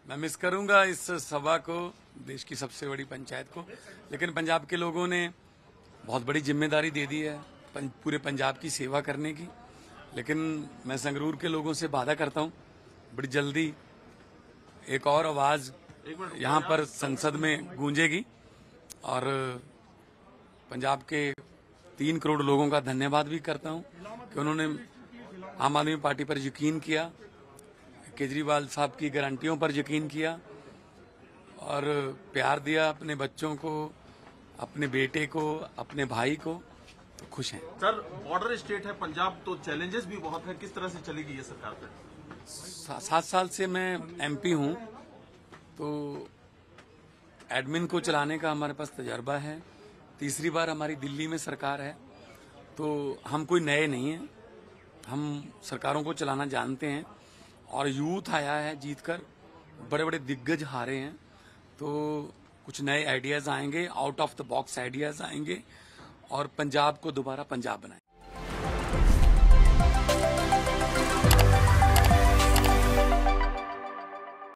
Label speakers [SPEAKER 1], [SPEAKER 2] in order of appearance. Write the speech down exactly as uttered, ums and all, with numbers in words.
[SPEAKER 1] मैं मिस करूंगा इस सभा को, देश की सबसे बड़ी पंचायत को, लेकिन पंजाब के लोगों ने बहुत बड़ी जिम्मेदारी दे दी है पं, पूरे पंजाब की सेवा करने की। लेकिन मैं संगरूर के लोगों से वादा करता हूं, बड़ी जल्दी एक और आवाज यहां पर संसद में गूंजेगी और पंजाब के तीन करोड़ लोगों का धन्यवाद भी करता हूं कि उन्होंने आम आदमी पार्टी पर यकीन किया, केजरीवाल साहब की गारंटियों पर यकीन किया और प्यार दिया अपने बच्चों को, अपने बेटे को, अपने भाई को। तो खुश हैं।
[SPEAKER 2] सर, बॉर्डर स्टेट है पंजाब, तो चैलेंजेस भी बहुत है, किस तरह से चलेगी ये सरकार पे?
[SPEAKER 1] सात साल से मैं एमपी हूं, तो एडमिन को चलाने का हमारे पास तजर्बा है। तीसरी बार हमारी दिल्ली में सरकार है, तो हम कोई नए नहीं हैं, हम सरकारों को चलाना जानते हैं। और यूथ आया है जीतकर, बड़े बड़े दिग्गज हारे हैं, तो कुछ नए आइडियाज आएंगे, out of the box ideas आएंगे और पंजाब को दोबारा पंजाब बनाएंगे।